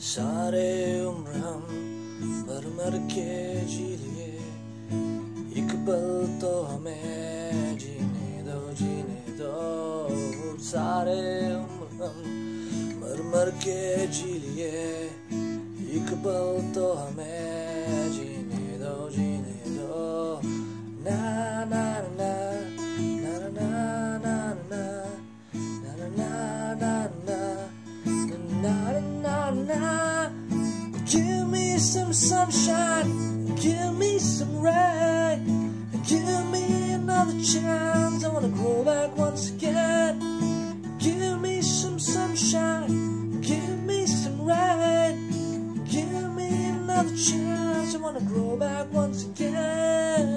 सारे उम्र हम मर मर के जी लिए, एक पल तो हमें जीने दो। सारे उम्र हम मर मर के जी लिए, एक पल तो हमें जीने दो। ना ना ना ना ना ना ना na na na na. Give me some sunshine, give me some rain, give me another chance. I wanna grow back once again. Give me some sunshine, give me some rain, give me another chance. I wanna grow back once again.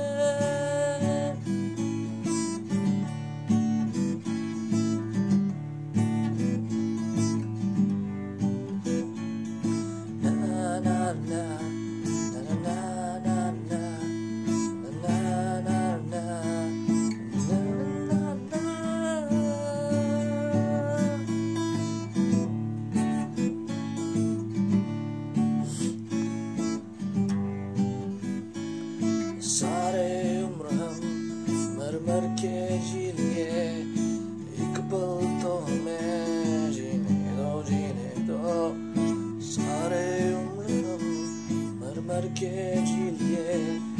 सारे उम्र हम मर मर के जी लिए, एक पल तो हमें जीने दो। सारे उम्र हम मर मर के जी लिए,